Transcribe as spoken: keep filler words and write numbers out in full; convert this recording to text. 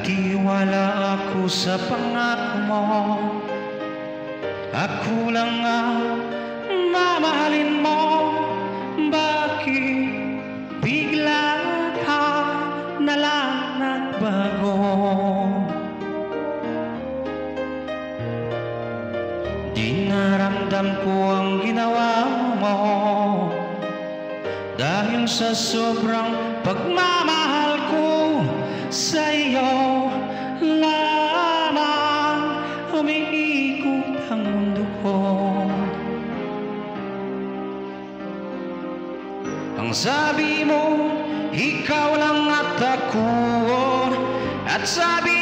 Nagtiwala ako sa pangako mo. Ako lang ang mamahalin mo. Bakit bigla ka nalang nagbago? Di naramdam ko ang ginawa mo, dahil sa sobrang pagmamahal ko sa iyo lamang umiikot ang mundo ko. Ang sabi mo, ikaw lang at ako, at sabi